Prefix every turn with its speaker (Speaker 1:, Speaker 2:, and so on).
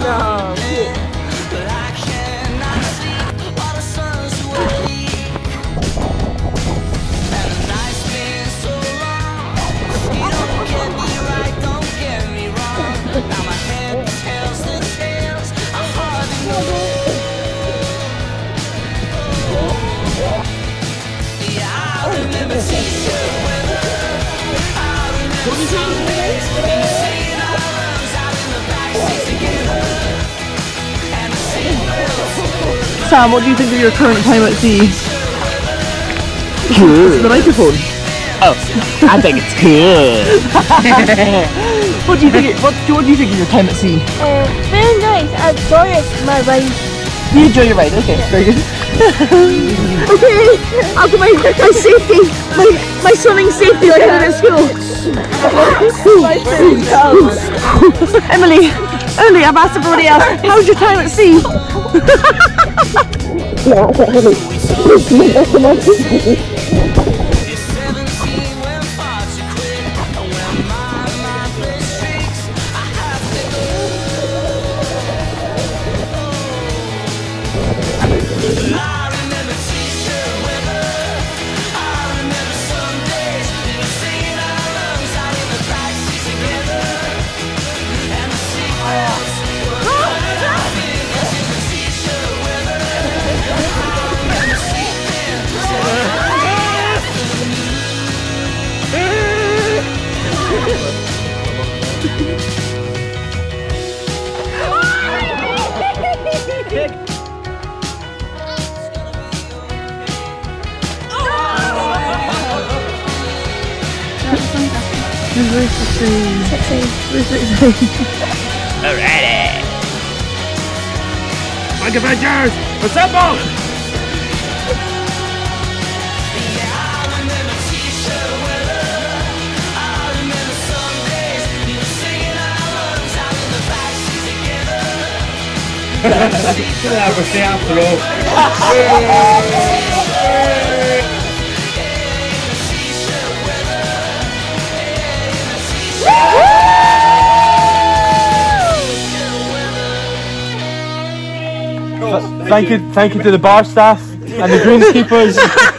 Speaker 1: Sam, what do you think of your current time at sea?
Speaker 2: Cool.
Speaker 1: The microphone.
Speaker 2: Oh, I think it's cool.
Speaker 1: What do you think? What do you think of your time at sea?
Speaker 3: Very nice. I enjoy my ride.
Speaker 1: You enjoy your ride. Okay,
Speaker 3: yeah.
Speaker 1: Very good.
Speaker 3: Okay, I'll get my safety, my swimming safety like I did at school.
Speaker 1: Emily, I've asked everybody else. How's your time at sea?
Speaker 2: Alrighty. Like Avengers, assemble! We'll stay after all. Thank you to the bar staff and the greenskeepers.